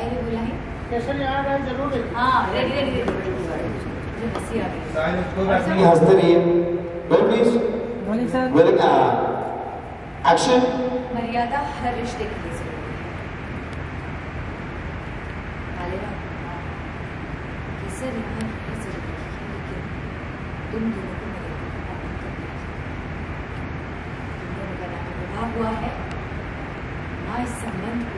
ने बोला है कैसे याद है जरूर। हाँ रेडी रेडी मुझे हंसी आ गई। हंसते रहिए। Roll please. Rolling sir. Rolling action. मर्यादा हर रिश्ते के लिए जरूरी है। केसर यहाँ है जरूरी है, लेकिन तुम दोनों को मर्यादा का पालन करना है। तुम दोनों का नाम विवाह हुआ है, माँ इस संबंध